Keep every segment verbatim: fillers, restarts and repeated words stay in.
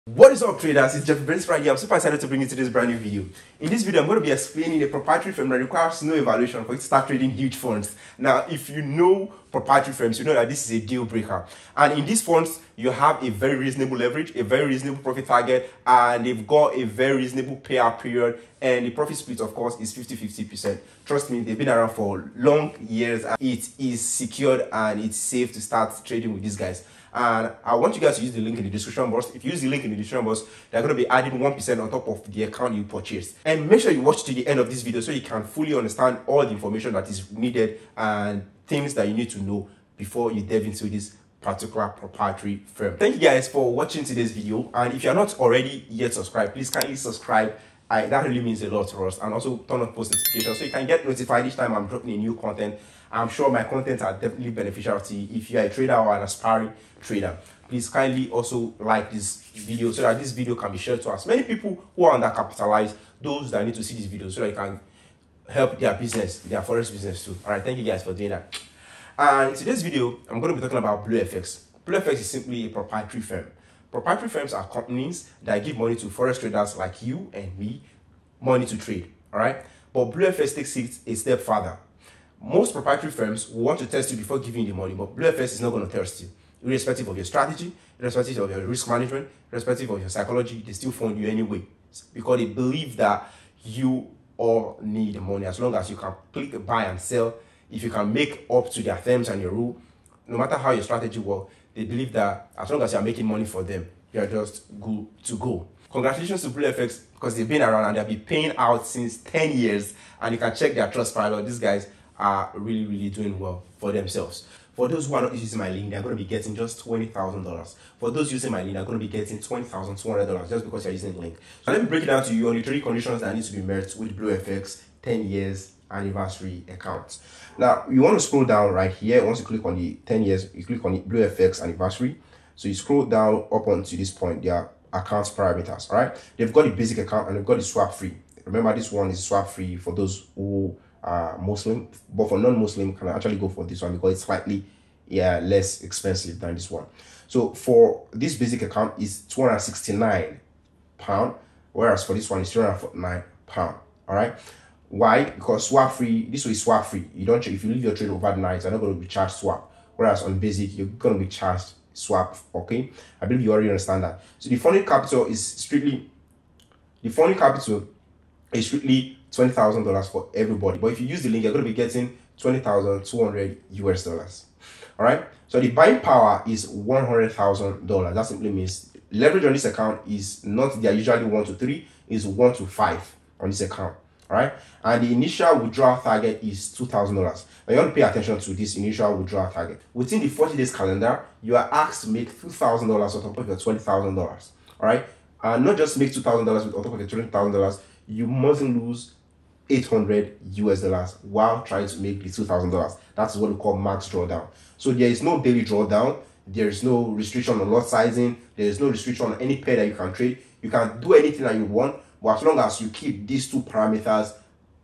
What is up, traders? It's Jeff Brent right here. I'm super excited to bring you to this brand new video. In this video, I'm going to be explaining a proprietary firm that requires no evaluation for you to start trading huge funds. Now, if you know proprietary firms, you know that this is a deal breaker. And in these funds, you have a very reasonable leverage, a very reasonable profit target, and they've got a very reasonable payout period. And the profit split, of course, is fifty fifty percent. Trust me, they've been around for long years. And it is secured and it's safe to start trading with these guys. And I want you guys to use the link in the description box. If you use the link in the description box, they're going to be adding one percent on top of the account you purchased. And make sure you watch to the end of this video so you can fully understand all the information that is needed and things that you need to know before you delve into this particular proprietary firm. Thank you guys for watching today's video. And if you're not already yet subscribed, please kindly subscribe. I, that really means a lot to us. And also turn on post notifications so you can get notified each time I'm dropping a new content. I'm sure my content are definitely beneficial to you if you're a trader or an aspiring trader. Please kindly also like this video so that this video can be shared to as many people who are undercapitalized, those that need to see this video so that you can help their business, their forex business too. All right, thank you guys for doing that. And in today's video, I'm going to be talking about BlueFX. BlueFX is simply a proprietary firm. Proprietary firms are companies that give money to forex traders like you and me, money to trade. All right, but BlueFX takes it a step further. Most proprietary firms want to test you before giving you the money, but BlueFX is not going to test you. Irrespective of your strategy, irrespective of your risk management, irrespective of your psychology, they still fund you anyway because they believe that you all need the money. As long as you can click buy and sell, if you can make up to their terms and your rule, no matter how your strategy works, they believe that as long as you're making money for them, you're just good to go. Congratulations to BlueFX because they've been around and they've been paying out since ten years, and you can check their Trustpilot. These guys are really, really doing well for themselves. For those who are not using my link, they're going to be getting just twenty thousand dollars. For those using my link, they're going to be getting twenty thousand two hundred dollars just because you're using the link. So let me break it down to you on the three conditions that need to be met with BlueFX ten years anniversary account. Now, you want to scroll down right here. Once you click on the ten years, you click on the BlueFX anniversary. So you scroll down up onto this point, their account parameters. All right, they've got the basic account and they've got the swap free. Remember, this one is swap free for those who are Muslim, but for non-Muslim can actually go for this one because it's slightly yeah less expensive than this one. So for this basic account is two hundred sixty-nine pound, whereas for this one is three hundred forty-nine pound. All right, why? Because swap free, this way is swap free. You don't, if you leave your trade overnight, you're not going to be charged swap, whereas on basic you're going to be charged swap. Okay, I believe you already understand that. So the funding capital is strictly the funding capital is strictly twenty thousand dollars for everybody. But if you use the link, you're going to be getting twenty thousand two hundred U S dollars. All right. So the buying power is one hundred thousand dollars. That simply means leverage on this account is not their usually one to three, is one to five on this account. All right. And the initial withdrawal target is two thousand dollars. But you want to pay attention to this initial withdrawal target. Within the forty days calendar, you are asked to make two thousand dollars on top of your twenty thousand dollars. All right. And not just make two thousand dollars on top of your twenty thousand dollars, you mustn't lose eight hundred U S dollars while trying to make the two thousand dollars. That's what we call max drawdown. So there is no daily drawdown. There is no restriction on lot sizing. There is no restriction on any pair that you can trade. You can do anything that you want, but as long as you keep these two parameters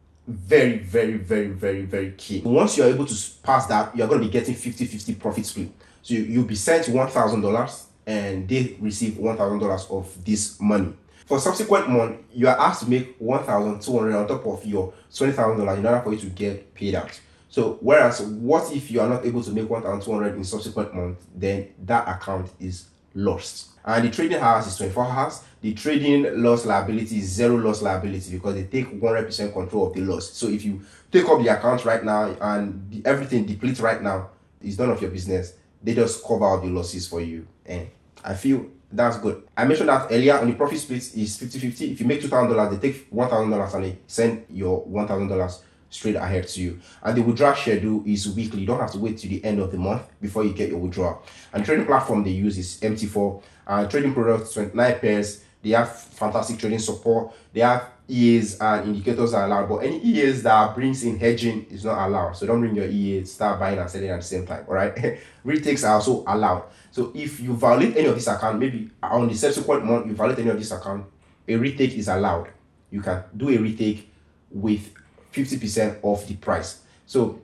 very, very, very, very, very key. Once you're able to pass that, you're going to be getting fifty fifty profit split. So you, you'll be sent one thousand dollars and they receive one thousand dollars of this money. For subsequent month, you are asked to make one thousand two hundred dollars on top of your twenty thousand dollars in order for you to get paid out. So whereas what if you are not able to make one thousand two hundred dollars in subsequent month, then that account is lost. And the trading hours is twenty-four hours. The trading loss liability is zero loss liability because they take one hundred percent control of the loss. So if you take up the account right now and the, everything depletes right now, it's none of your business. They just cover out the losses for you. And I feel that's good. I mentioned that earlier on the profit split is fifty fifty. If you make two thousand dollars, they take one thousand dollars and they send your one thousand dollars straight ahead to you. And the withdrawal schedule is weekly. You don't have to wait till the end of the month before you get your withdrawal. And the trading platform they use is M T four. Uh, trading products, twenty-nine pairs. They have fantastic trading support. They have E As and indicators are allowed, but any E As that brings in hedging is not allowed. So don't bring your E As, start buying and selling at the same time. All right. Retakes are also allowed. So if you violate any of this account, maybe on the subsequent month you violate any of this account, a retake is allowed. You can do a retake with fifty percent of the price. So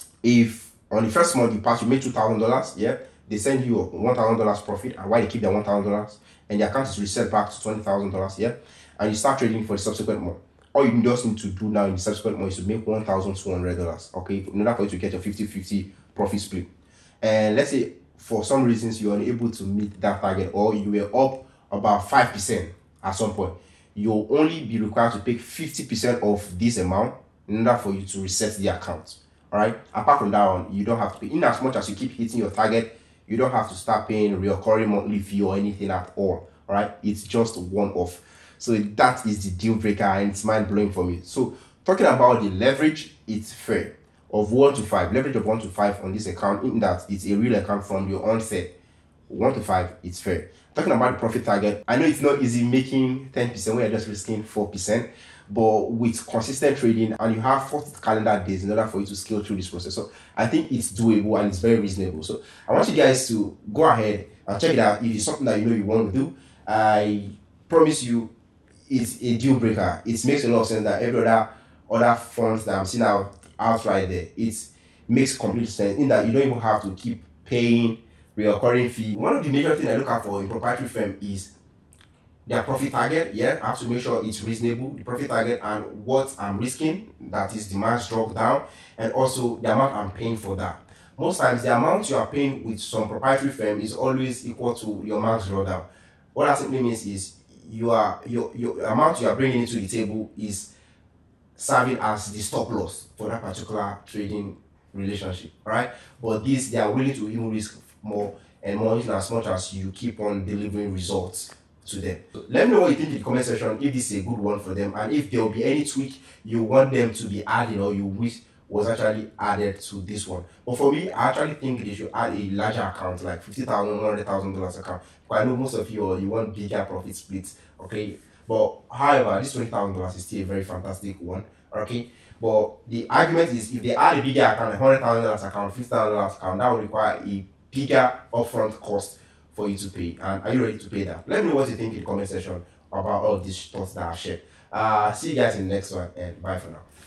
if on the first month you pass, you made two thousand dollars, yeah, they send you one thousand dollars profit, and why they keep their one thousand dollars and the account is reset back to twenty thousand dollars, yeah, and you start trading for the subsequent month. All you just need to do now in the subsequent month is to make one thousand two hundred dollars, okay, in order for you to get a fifty fifty profit split. And let's say for some reasons you're unable to meet that target, or you were up about five percent at some point, you'll only be required to pay fifty percent of this amount in order for you to reset the account. All right, apart from that one, you don't have to pay. In as much as you keep hitting your target, you don't have to start paying recurring monthly fee or anything at all. All right, it's just one off. So that is the deal breaker, and it's mind blowing for me. So talking about the leverage, it's fair, of one to five, leverage of one to five on this account, in that it's a real account from your onset. One to five, it's fair. Talking about the profit target, I know it's not easy making ten percent when you're just risking four percent, but with consistent trading, and you have forty calendar days in order for you to scale through this process. So I think it's doable and it's very reasonable. So I want you guys to go ahead and check it out. If it's something that you know you want to do, I promise you it's a deal breaker. It makes a lot of sense that every other other funds that I'm seeing out, out right there, it makes complete sense in that you don't even have to keep paying recurring fee. One of the major things I look at for a proprietary firm is their profit target. Yeah, I have to make sure it's reasonable, the profit target, and what I'm risking, that is the max drop down, and also the amount I'm paying for that. Most times the amount you are paying with some proprietary firm is always equal to your max drawdown. What that simply means is you are your your amount you are bringing into the table is serving as the stop loss for that particular trading relationship. All right, but these, they are willing to even risk more and more in as much as you keep on delivering results to them. So let me know what you think in the comment section, if this is a good one for them, and if there will be any tweak you want them to be added or you wish was actually added to this one. But for me, I actually think they should add a larger account, like fifty thousand dollars, one hundred thousand dollars account. But I know most of you, or you want bigger profit splits, okay? But however, this twenty thousand dollars is still a very fantastic one, okay? But the argument is, if they add a bigger account, like one hundred thousand dollars account, fifty thousand dollars account, that would require a bigger upfront cost for you to pay. And are you ready to pay that? Let me know what you think in the comment section about all these thoughts that I shared. Uh, see you guys in the next one, and bye for now.